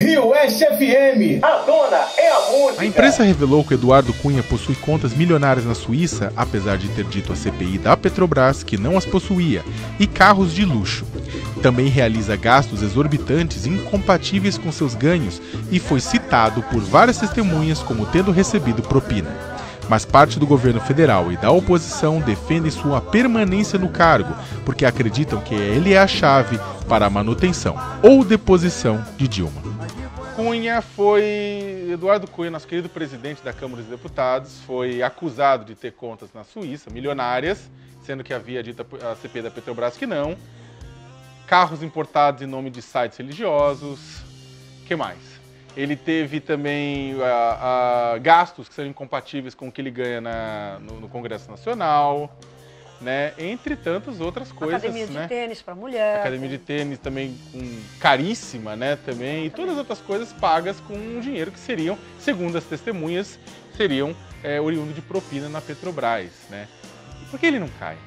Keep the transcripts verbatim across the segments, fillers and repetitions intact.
Rio Oeste F M. A dona é a música. A imprensa revelou que Eduardo Cunha possui contas milionárias na Suíça, apesar de ter dito à C P I da Petrobras que não as possuía, e carros de luxo. Também realiza gastos exorbitantes incompatíveis com seus ganhos e foi citado por várias testemunhas como tendo recebido propina. Mas parte do governo federal e da oposição defendem sua permanência no cargo, porque acreditam que ele é a chave para a manutenção ou deposição de Dilma. Cunha foi... Eduardo Cunha, nosso querido presidente da Câmara dos Deputados, foi acusado de ter contas na Suíça, milionárias, sendo que havia dito a C P I da Petrobras que não. Carros importados em nome de sites religiosos. O que mais? Ele teve também uh, uh, gastos que são incompatíveis com o que ele ganha na, no, no Congresso Nacional, né? Entre tantas outras coisas. Academia de né? tênis para mulher. Academia de tênis também com, caríssima, né? Também. E todas as outras coisas pagas com um dinheiro que seriam, segundo as testemunhas, seriam é, oriundo de propina na Petrobras, né? E por que ele não cai?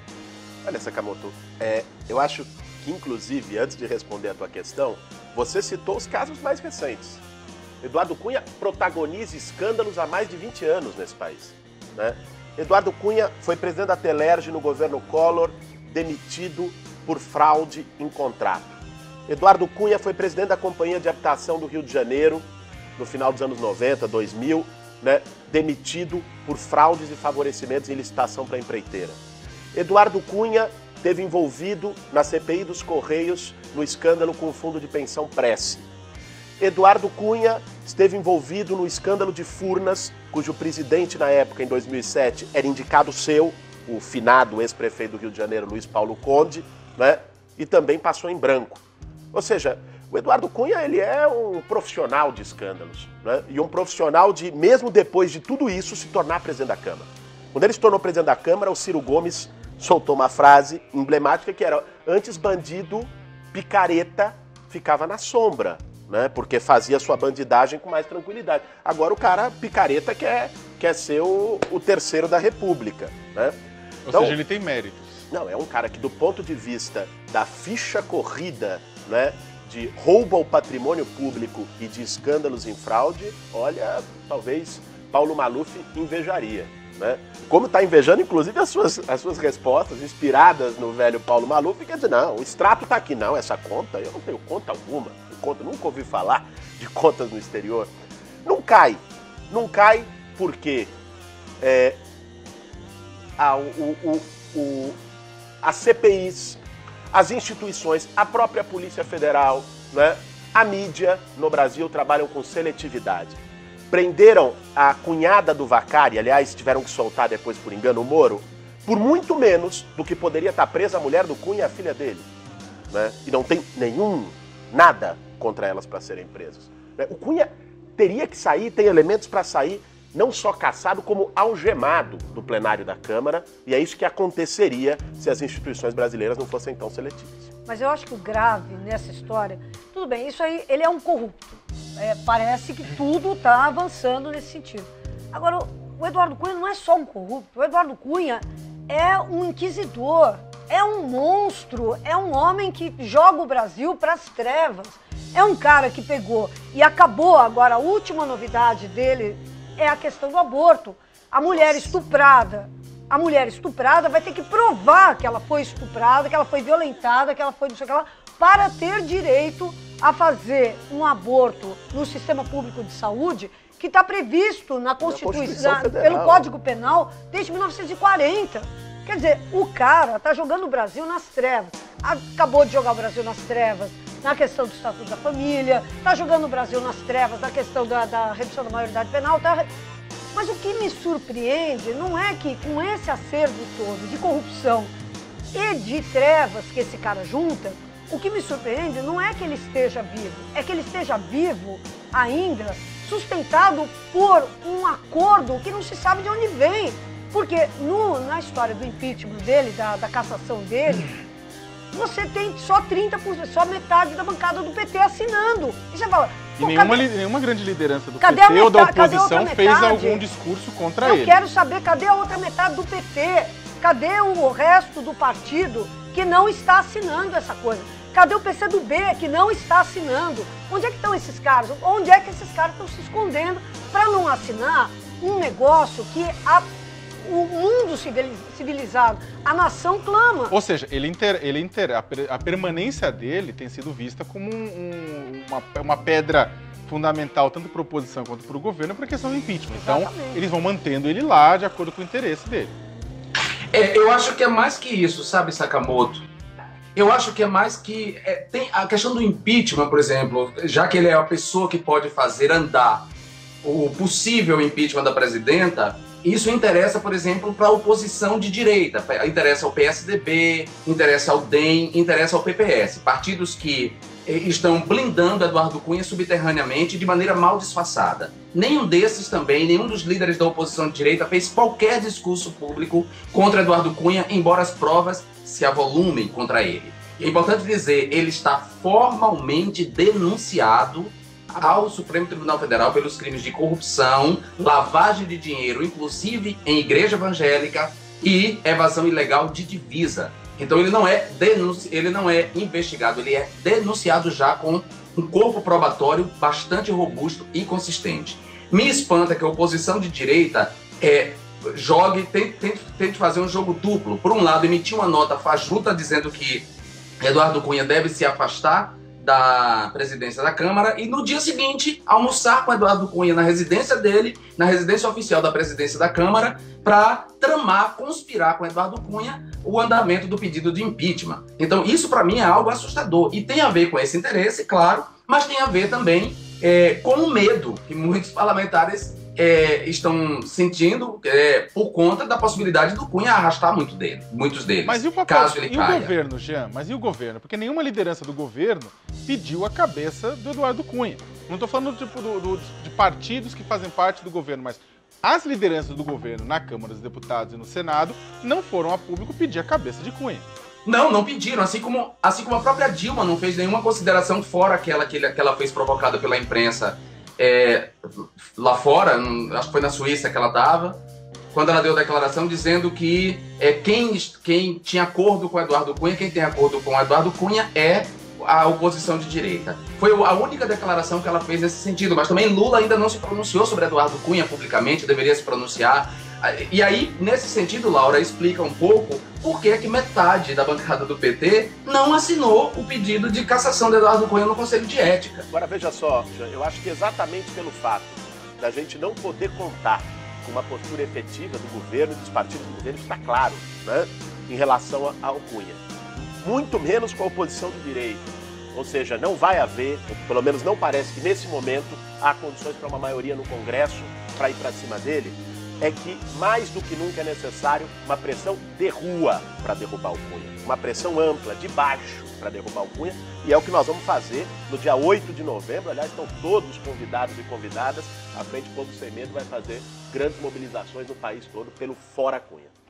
Olha, Sakamoto, é, eu acho que, inclusive, antes de responder a tua questão, você citou os casos mais recentes. Eduardo Cunha protagoniza escândalos há mais de vinte anos nesse país, né? Eduardo Cunha foi presidente da Telerge no governo Collor, demitido por fraude em contrato. Eduardo Cunha foi presidente da Companhia de Habitação do Rio de Janeiro, no final dos anos noventa, dois mil, né? Demitido por fraudes e favorecimentos em licitação para empreiteira. Eduardo Cunha esteve envolvido na C P I dos Correios no escândalo com o fundo de pensão Prece. Eduardo Cunha esteve envolvido no escândalo de Furnas, cujo presidente na época, em dois mil e sete, era indicado seu, o finado ex-prefeito do Rio de Janeiro, Luiz Paulo Conde, né? E também passou em branco. Ou seja, o Eduardo Cunha ele é um profissional de escândalos, né? E um profissional de, mesmo depois de tudo isso, se tornar presidente da Câmara. Quando ele se tornou presidente da Câmara, o Ciro Gomes soltou uma frase emblemática que era: antes bandido, picareta, ficava na sombra, né? Porque fazia sua bandidagem com mais tranquilidade. Agora o cara, picareta, quer, quer ser o, o terceiro da República, né? Ou então, seja, ele tem méritos. Não, é um cara que, do ponto de vista da ficha corrida, né, de roubo ao patrimônio público e de escândalos em fraude, olha, talvez Paulo Maluf invejaria, né? Como está invejando, inclusive, as suas, as suas respostas inspiradas no velho Paulo Maluf, quer dizer, não, o extrato está aqui, não, essa conta, eu não tenho conta alguma, conta, nunca ouvi falar de contas no exterior. Não cai, não cai porque é, a, o, o, o, as C P Is, as instituições, a própria Polícia Federal, né, a mídia no Brasil trabalham com seletividade. Prenderam a cunhada do Vacari, aliás, tiveram que soltar depois por engano o Moro, por muito menos do que poderia estar presa a mulher do Cunha e a filha dele, né? E não tem nenhum, nada contra elas para serem presas. O Cunha teria que sair, tem elementos para sair, não só caçado, como algemado do plenário da Câmara, e é isso que aconteceria se as instituições brasileiras não fossem tão seletivas. Mas eu acho que o grave nessa história, tudo bem, isso aí, ele é um corrupto. É, parece que tudo está avançando nesse sentido. Agora, o Eduardo Cunha não é só um corrupto, o Eduardo Cunha é um inquisidor, é um monstro, é um homem que joga o Brasil para as trevas. É um cara que pegou e acabou, agora a última novidade dele é a questão do aborto. A mulher estuprada, a mulher estuprada vai ter que provar que ela foi estuprada, que ela foi violentada, que ela foi não sei o que lá, para ter direito a fazer um aborto no sistema público de saúde que está previsto na Constituição, na, pelo Código Penal desde mil novecentos e quarenta. Quer dizer, o cara está jogando o Brasil nas trevas. Acabou de jogar o Brasil nas trevas na questão do Estatuto da Família, está jogando o Brasil nas trevas na questão da, da redução da maioridade penal. Tá... Mas o que me surpreende não é que com esse acervo todo de corrupção e de trevas que esse cara junta, o que me surpreende não é que ele esteja vivo, é que ele esteja vivo ainda sustentado por um acordo que não se sabe de onde vem. Porque no, na história do impeachment dele, da, da cassação dele, você tem só trinta por cento, só metade da bancada do P T assinando. E você fala... E nenhuma, cadê, nenhuma grande liderança do cadê P T ou da metade, oposição fez algum discurso contra Eu ele. Eu quero saber, cadê a outra metade do P T? Cadê o resto do partido que não está assinando essa coisa? Cadê o P C do B que não está assinando? Onde é que estão esses caras? Onde é que esses caras estão se escondendo para não assinar um negócio que a, o mundo civilizado, a nação clama? Ou seja, ele inter, ele inter, a, a permanência dele tem sido vista como um, um, uma, uma pedra fundamental tanto para a oposição quanto para o governo para a questão do impeachment. Então, exatamente, eles vão mantendo ele lá de acordo com o interesse dele. É, eu acho que é mais que isso, sabe, Sakamoto? Eu acho que é mais que... É, tem a questão do impeachment, por exemplo, já que ele é a pessoa que pode fazer andar o possível impeachment da presidenta, isso interessa, por exemplo, para a oposição de direita. Interessa ao P S D B, interessa ao D E M, interessa ao P P S. Partidos que estão blindando Eduardo Cunha subterraneamente de maneira mal disfarçada. Nenhum desses também, nenhum dos líderes da oposição de direita fez qualquer discurso público contra Eduardo Cunha, embora as provas se avolumem contra ele. É importante dizer, ele está formalmente denunciado ao Supremo Tribunal Federal pelos crimes de corrupção, lavagem de dinheiro, inclusive em igreja evangélica, e evasão ilegal de divisa. Então ele não é denunci... ele não é investigado, ele é denunciado já com um corpo probatório bastante robusto e consistente. Me espanta que a oposição de direita é, jogue, tente, tente, tente fazer um jogo duplo. Por um lado, emitir uma nota fajuta dizendo que Eduardo Cunha deve se afastar da presidência da Câmara e no dia seguinte almoçar com Eduardo Cunha na residência dele, na residência oficial da presidência da Câmara, para tramar, conspirar com Eduardo Cunha o andamento do pedido de impeachment. Então isso para mim é algo assustador e tem a ver com esse interesse, claro, mas tem a ver também é, com o medo que muitos parlamentares é, estão sentindo é, por conta da possibilidade do Cunha arrastar muito dele, muitos deles. Mas e o papel, caso ele e caia. o governo, Jean? Mas e o governo? Porque nenhuma liderança do governo pediu a cabeça do Eduardo Cunha. Não estou falando tipo, do, do, de partidos que fazem parte do governo, mas as lideranças do governo na Câmara dos Deputados e no Senado não foram a público pedir a cabeça de Cunha. Não, não pediram, assim como, assim como a própria Dilma não fez nenhuma consideração fora aquela que, que ela fez provocada pela imprensa é, lá fora, acho que foi na Suíça que ela estava, quando ela deu a declaração dizendo que é, quem, quem tinha acordo com Eduardo Cunha, quem tem acordo com Eduardo Cunha é a oposição de direita. Foi a única declaração que ela fez nesse sentido, mas também Lula ainda não se pronunciou sobre Eduardo Cunha publicamente, deveria se pronunciar. E aí, nesse sentido, Laura, explica um pouco por que que metade da bancada do P T não assinou o pedido de cassação de Eduardo Cunha no Conselho de Ética. Agora, veja só, eu acho que exatamente pelo fato da gente não poder contar com uma postura efetiva do governo e dos partidos do governo, está claro, né, em relação ao Cunha. Muito menos com a oposição de direita. Ou seja, não vai haver, ou pelo menos não parece que nesse momento, há condições para uma maioria no Congresso para ir para cima dele. É que, mais do que nunca, é necessário uma pressão de rua para derrubar o Cunha. Uma pressão ampla, de baixo, para derrubar o Cunha. E é o que nós vamos fazer no dia oito de novembro. Aliás, estão todos convidados e convidadas. A Frente Povo Sem Medo vai fazer grandes mobilizações no país todo pelo Fora Cunha.